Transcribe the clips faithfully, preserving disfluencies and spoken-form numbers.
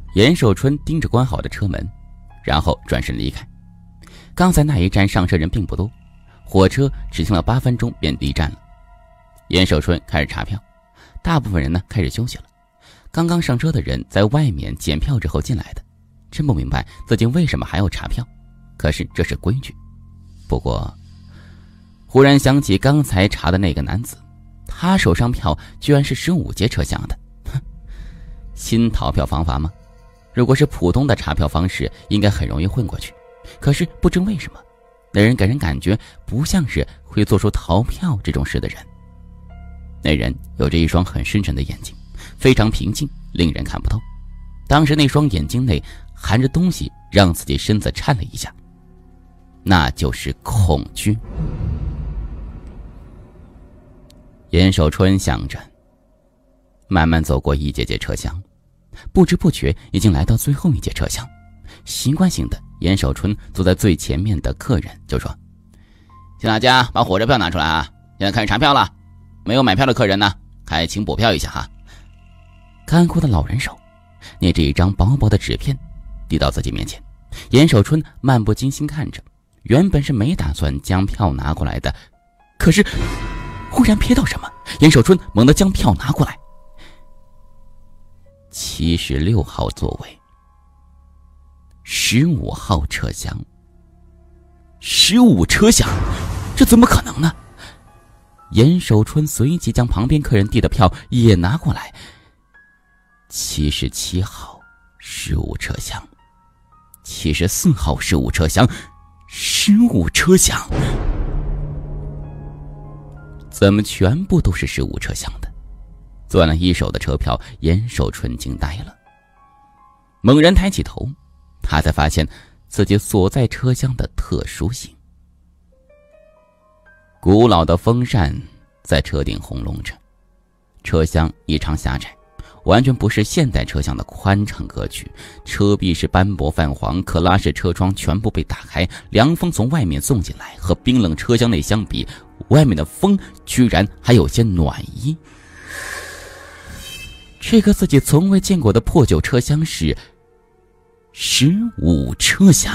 严守春盯着关好的车门，然后转身离开。刚才那一站上车人并不多，火车只停了八分钟便离站了。严守春开始查票，大部分人呢开始休息了。刚刚上车的人在外面检票之后进来的，真不明白自己为什么还要查票，可是这是规矩。不过忽然想起刚才查的那个男子，他手上票居然是十五节车厢的。哼，新逃票方法吗？如果是普通的查票方式，应该很容易混过去。可是不知为什么，那人给人感觉不像是会做出逃票这种事的人。那人有着一双很深沉的眼睛，非常平静，令人看不透。当时那双眼睛内含着东西，让自己身子颤了一下，那就是恐惧。严守春想着，慢慢走过一节节车厢，不知不觉已经来到最后一节车厢。习惯性的，严守春坐在最前面的客人就说：“请大家把火车票拿出来啊！现在开始查票了，没有买票的客人呢，还请补票一下哈。”干枯的老人手捏着一张薄薄的纸片，递到自己面前。严守春漫不经心看着，原本是没打算将票拿过来的，可是忽然瞥到什么，严守春猛地将票拿过来。七十六号座位，十五号车厢，十五车厢，这怎么可能呢？严守春随即将旁边客人递的票也拿过来。七十七号十五车厢，七十四号十五车厢，十五车厢，怎么全部都是十五车厢的？攥了一手的车票，严守春惊呆了。猛然抬起头，他才发现自己所在车厢的特殊性。古老的风扇在车顶轰隆着，车厢异常狭窄，完全不是现代车厢的宽敞格局。车壁是斑驳泛黄，可拉式车窗全部被打开，凉风从外面送进来，和冰冷车厢内相比，外面的风居然还有些暖意。这个自己从未见过的破旧车厢是十五车厢。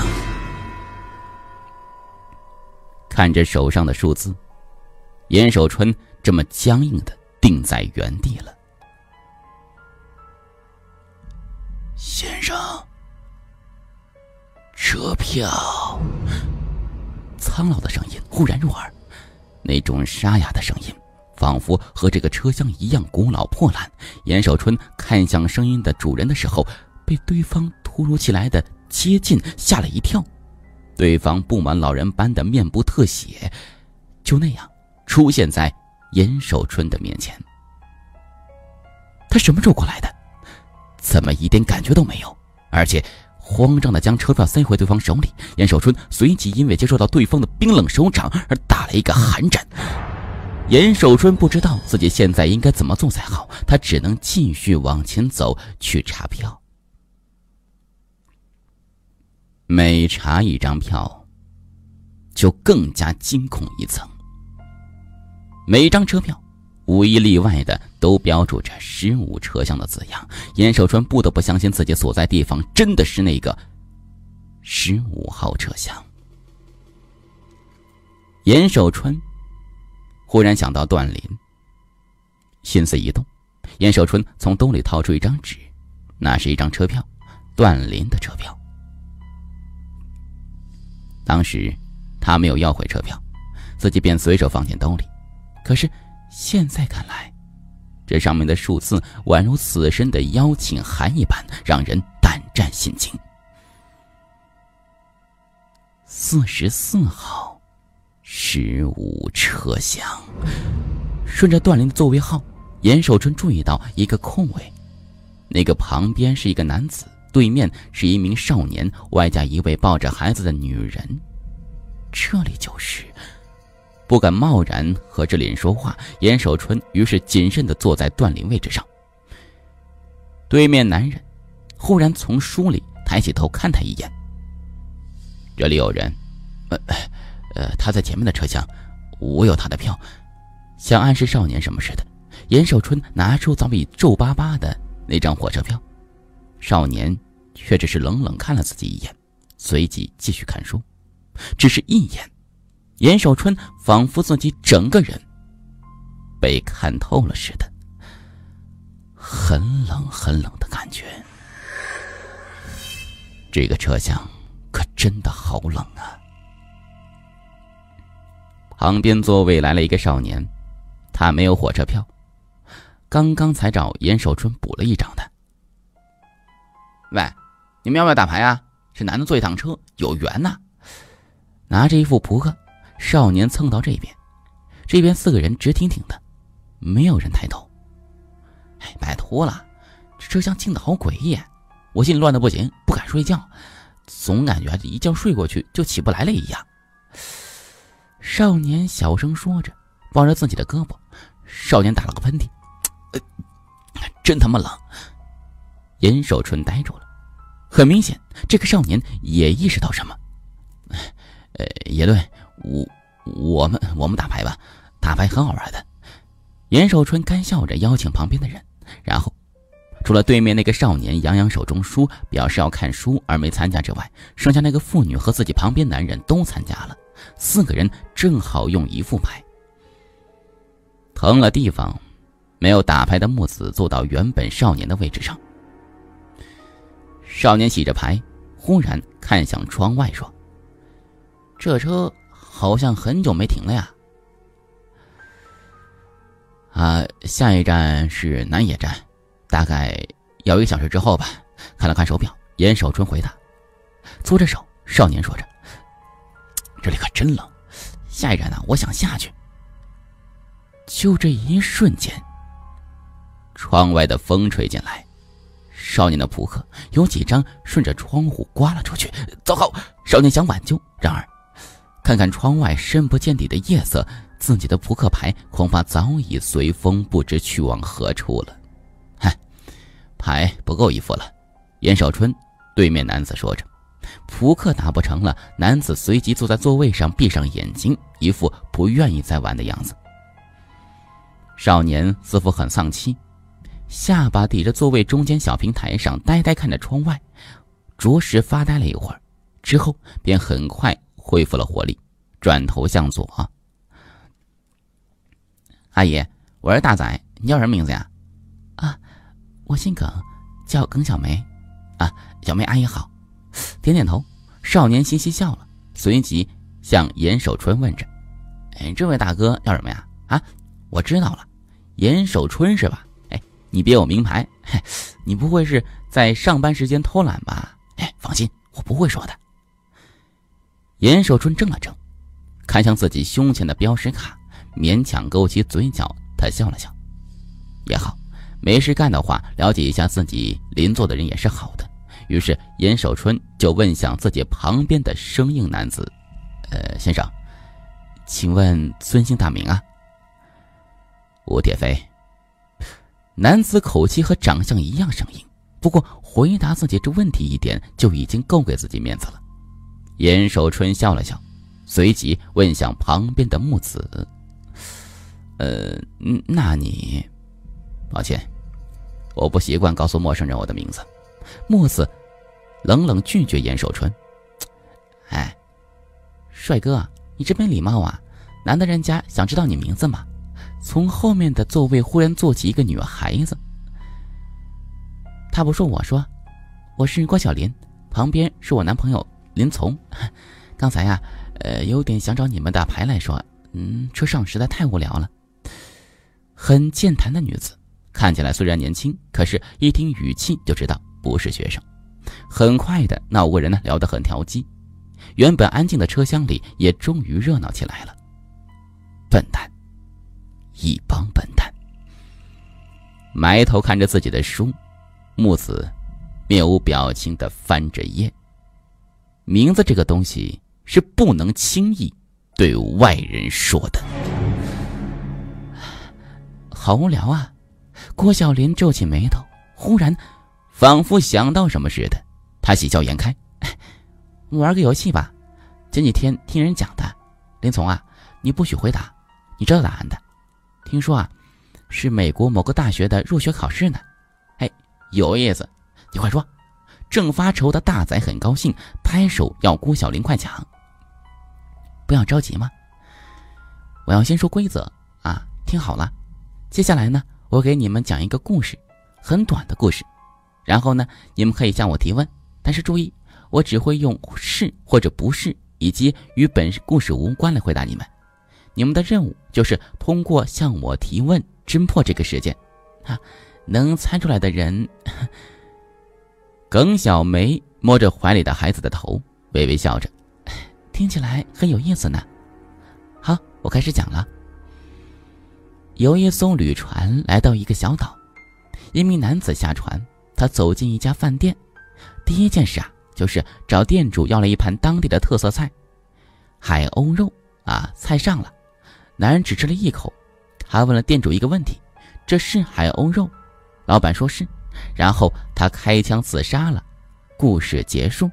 看着手上的数字，严守春这么僵硬的定在原地了。先生，车票。苍老的声音忽然入耳，那种沙哑的声音仿佛和这个车厢一样古老破烂。严守春看向声音的主人的时候，被对方突如其来的接近吓了一跳。对方布满老人般的面部特写，就那样出现在严守春的面前。他什么时候过来的？怎么一点感觉都没有？而且慌张地将车票塞回对方手里。严守春随即因为接受到对方的冰冷手掌而打了一个寒战。严守春不知道自己现在应该怎么做才好，他只能继续往前走去查票。每查一张票就更加惊恐一层。每张车票无一例外的都标注着十五车厢的字样。严守春不得不相信自己所在地方真的是那个十五号车厢。严守春忽然想到段林，心思一动，严守春从兜里掏出一张纸，那是一张车票，段林的车票。当时他没有要回车票，自己便随手放进兜里。可是现在看来，这上面的数字宛如死神的邀请函一般，让人胆战心惊。四十四号十五车厢。顺着段林的座位号，严守春注意到一个空位，那个旁边是一个男子，对面是一名少年，外加一位抱着孩子的女人。这里就是不敢贸然和这里人说话，严守春于是谨慎地坐在段林位置上。对面男人忽然从书里抬起头看他一眼。这里有人，呃呃，他在前面的车厢，我有他的票，像暗示少年什么似的。严守春拿出早已皱巴巴的那张火车票， 少年却只是冷冷看了自己一眼，随即继续看书。只是一眼，严守春仿佛自己整个人被看透了似的，很冷很冷的感觉。这个车厢可真的好冷啊。旁边座位来了一个少年，他没有火车票，刚刚才找严守春补了一张的。喂，你们要不要打牌啊？是男的坐一趟车，有缘呐。拿着一副扑克，少年蹭到这边，这边四个人直挺挺的，没有人抬头。哎，拜托了，这车厢静的好诡异，我心里乱的不行，不敢睡觉，总感觉一觉睡过去就起不来了一样。少年小声说着，抱着自己的胳膊。少年打了个喷嚏，呃，真他妈冷。严守春呆住了，很明显，这个少年也意识到什么。呃，也对，我我们我们打牌吧，打牌很好玩的。严守春干笑着邀请旁边的人，然后除了对面那个少年扬扬手中书，表示要看书而没参加之外，剩下那个妇女和自己旁边男人都参加了。四个人正好用一副牌。腾了地方，没有打牌的木子坐到原本少年的位置上。少年洗着牌，忽然看向窗外说：“这车好像很久没停了呀。”啊，下一站是南野站，大概要一个小时之后吧。看了看手表，严守春回答。搓着手，少年说着：“这里可真冷，下一站呢，我想下去。”就这一瞬间，窗外的风吹进来，少年的扑克有几张顺着窗户刮了出去。糟糕！少年想挽救，然而看看窗外深不见底的夜色，自己的扑克牌恐怕早已随风不知去往何处了。嗨，牌不够一副了。严守春对面男子说着。扑克打不成了，男子随即坐在座位上，闭上眼睛，一副不愿意再玩的样子。少年似乎很丧气，下巴抵着座位中间小平台上，呆呆看着窗外，着实发呆了一会儿，之后便很快恢复了活力，转头向左。阿姨，我是大仔，你叫什么名字呀？啊，我姓耿，叫耿小梅。啊，小梅阿姨好。点点头，少年嘻嘻笑了，随即向严守春问着：“哎，这位大哥叫什么呀？”啊，我知道了，严守春是吧？哎，你别有名牌，嘿，你不会是在上班时间偷懒吧？哎，放心，我不会说的。严守春怔了怔，看向自己胸前的标识卡，勉强勾起嘴角，他笑了笑。也好，没事干的话，了解一下自己邻座的人也是好的。于是严守春就问向自己旁边的生硬男子：“呃，先生，请问尊姓大名啊？”“吴铁飞。”男子口气和长相一样生硬，不过回答自己这问题一点就已经够给自己面子了。严守春笑了笑，随即问向旁边的木子：“呃，那你……抱歉，我不习惯告诉陌生人我的名字。”木子冷冷拒绝严守春：“哎，帅哥，你真没礼貌啊！难道人家想知道你名字吗？”从后面的座位忽然坐起一个女孩子。他不说我说，我是郭小林，旁边是我男朋友林从。刚才呀、啊，呃，有点想找你们打牌来说，嗯，车上实在太无聊了。很健谈的女子，看起来虽然年轻，可是一听语气就知道不是学生。很快的，那五个人呢聊得很调剂，原本安静的车厢里也终于热闹起来了。笨蛋，一帮笨蛋。埋头看着自己的书，木子面无表情地翻着页。名字这个东西是不能轻易对外人说的。好无聊啊！郭小林皱起眉头，忽然仿佛想到什么似的，他喜笑颜开：“玩个游戏吧，前几天听人讲的。林从啊，你不许回答，你知道答案的。听说啊，是美国某个大学的入学考试呢。哎，有意思，你快说。” 正发愁的大仔很高兴，拍手要郭小林快讲。不要着急嘛，我要先说规则啊，听好了。接下来呢，我给你们讲一个故事，很短的故事。然后呢，你们可以向我提问，但是注意，我只会用是或者不是以及与本故事无关来回答你们。你们的任务就是通过向我提问侦破这个事件啊，能猜出来的人。耿小梅摸着怀里的孩子的头，微微笑着，听起来很有意思呢。好，我开始讲了。有一艘旅船来到一个小岛，一名男子下船，他走进一家饭店，第一件事啊，就是找店主要了一盘当地的特色菜，海鸥肉啊，菜上了。男人只吃了一口，他问了店主一个问题：这是海鸥肉？老板说是，然后他开枪自杀了。故事结束。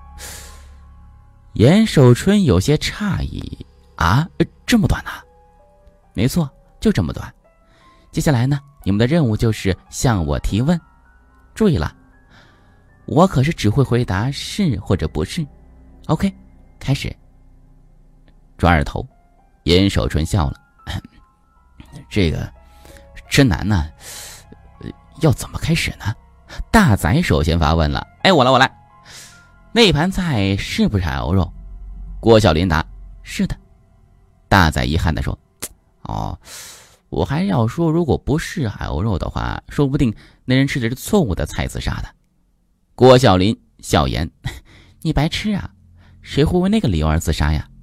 严守春有些诧异啊，这么短啊？没错，就这么短。接下来呢，你们的任务就是向我提问。注意了，我可是只会回答是或者不是。 OK， 开始。转耳头，严守春笑了。这个真难呢，要怎么开始呢？大仔首先发问了。哎，我来我来。那盘菜是不是海鸥肉？郭小林答：是的。大仔遗憾地说：哦，我还要说，如果不是海鸥肉的话，说不定那人吃的是错误的菜自杀的。郭小林笑言：你白痴啊，谁会为那个理由而自杀呀？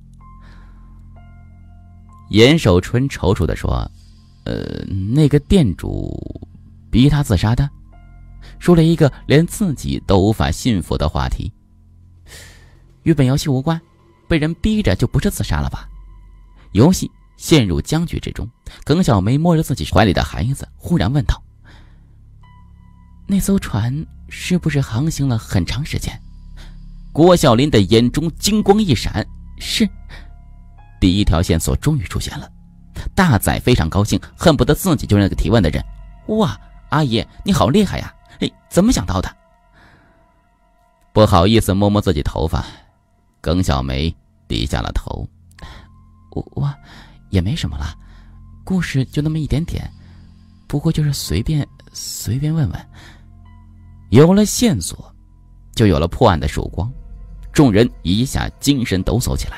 严守春踌躇地说：呃，那个店主逼他自杀的。说了一个连自己都无法信服的话题。与本游戏无关，被人逼着就不是自杀了吧？游戏陷入僵局之中，耿小梅摸着自己怀里的孩子，忽然问道：那艘船是不是航行了很长时间？郭小林的眼中金光一闪，是。第一条线索终于出现了。大仔非常高兴，恨不得自己就是那个提问的人。哇，阿姨你好厉害呀！哎，怎么想到的？不好意思摸摸自己头发，耿小梅低下了头。我我也没什么了，故事就那么一点点，不过就是随便随便问问。有了线索，就有了破案的曙光，众人一下精神抖擞起来。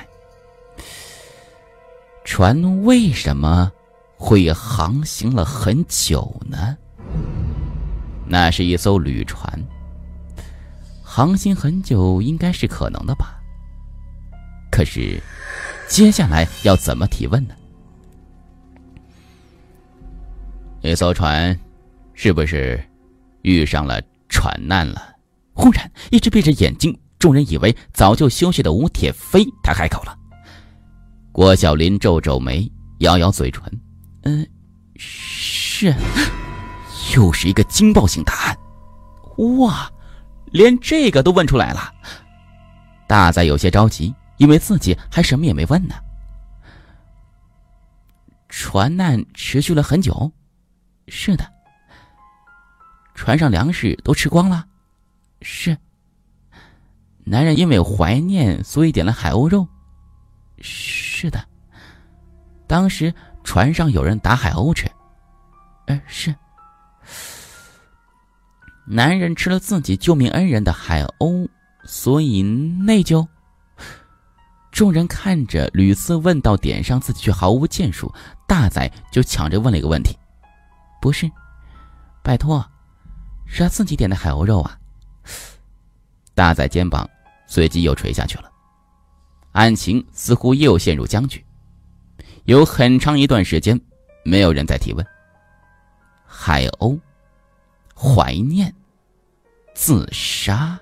船为什么会航行了很久呢？那是一艘旅船，航行很久应该是可能的吧。可是接下来要怎么提问呢？那艘船是不是遇上了船难了？忽然一直闭着眼睛，众人以为早就休息的吴铁飞他开口了。郭小林皱皱眉，咬咬嘴唇，嗯、呃，是。又是一个惊爆性答案。哇，连这个都问出来了。大仔有些着急，因为自己还什么也没问呢。船难持续了很久？是的。船上粮食都吃光了？是。男人因为怀念，所以点了海鸥肉？是的。当时船上有人打海鸥吃？呃，是。男人吃了自己救命恩人的海鸥，所以内疚？众人看着屡次问到点上，自己却毫无建树，大仔就抢着问了一个问题：不是，拜托，是他自己点的海鸥肉啊。大仔肩膀随即又垂下去了。案情似乎又陷入僵局，有很长一段时间没有人再提问。海鸥，怀念，自杀。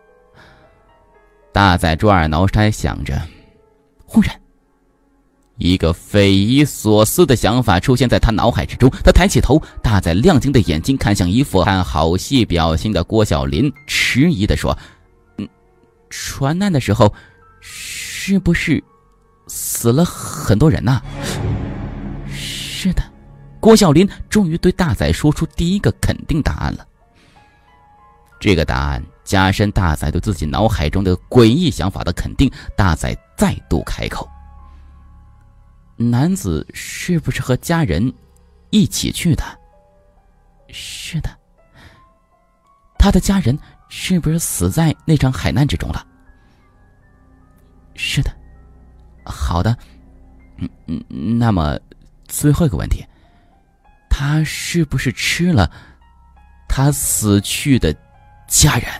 大仔抓耳挠腮想着，忽然一个匪夷所思的想法出现在他脑海之中。他抬起头，大仔亮晶的眼睛看向一副看好戏表情的郭小林，迟疑地说：嗯，船难的时候是不是死了很多人啊？是的。郭小林终于对大仔说出第一个肯定答案了。这个答案加深大仔对自己脑海中的诡异想法的肯定，大仔再度开口：男子是不是和家人一起去的？是的。他的家人是不是死在那场海难之中了？是的。好的。嗯嗯，那么最后一个问题，他是不是吃了他死去的家人？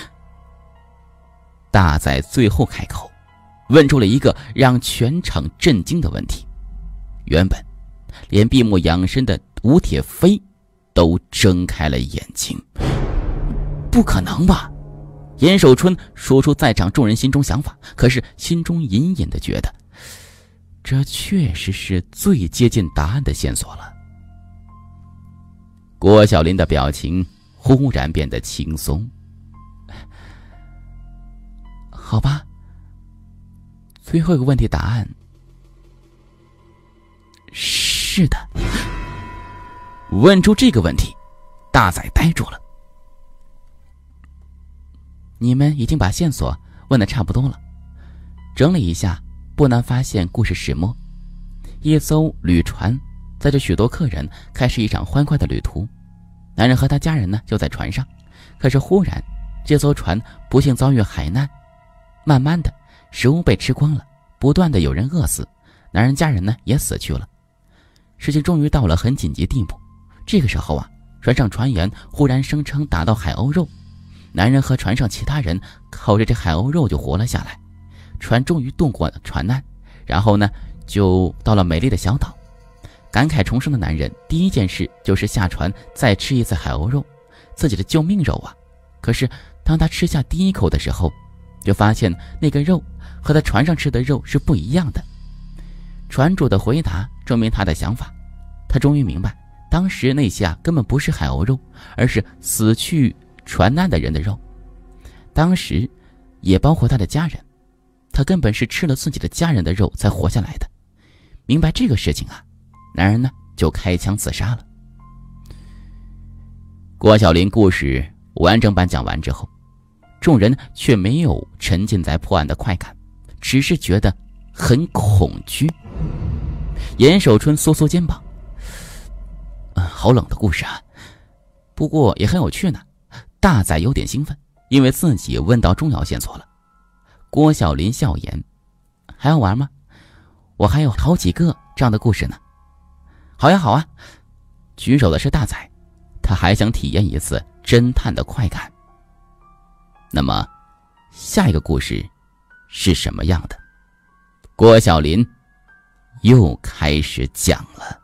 大仔最后开口，问出了一个让全场震惊的问题。原本连闭目养神的吴铁飞都睁开了眼睛。不可能吧？严守春说出在场众人心中想法，可是心中隐隐的觉得这确实是最接近答案的线索了。郭晓林的表情忽然变得轻松。好吧，最后一个问题答案是的。问出这个问题，大仔呆住了。你们已经把线索问得差不多了，整理一下，不难发现故事始末。一艘旅船载着许多客人开始一场欢快的旅途，男人和他家人呢就在船上，可是忽然这艘船不幸遭遇海难，慢慢的食物被吃光了，不断的有人饿死，男人家人呢也死去了。事情终于到了很紧急地步，这个时候啊，船上船员忽然声称打到海鸥肉，男人和船上其他人靠着这海鸥肉就活了下来，船终于渡过了船难，然后呢就到了美丽的小岛。感慨重生的男人第一件事就是下船再吃一次海鸥肉，自己的救命肉啊！可是当他吃下第一口的时候，就发现那个肉和他船上吃的肉是不一样的。船主的回答证明他的想法，他终于明白，当时那些啊根本不是海鸥肉，而是死去船难的人的肉，当时也包括他的家人，他根本是吃了自己的家人的肉才活下来的。明白这个事情啊，男人呢就开枪自杀了。郭晓林故事完整版讲完之后，众人却没有沉浸在破案的快感，只是觉得很恐惧。严守春缩缩肩膀，嗯，好冷的故事啊，不过也很有趣呢。大仔有点兴奋，因为自己问到重要线索了。郭晓林笑言，还要玩吗？我还有好几个这样的故事呢。好呀好啊，举手的是大仔，他还想体验一次侦探的快感。那么下一个故事是什么样的？郭晓林又开始讲了。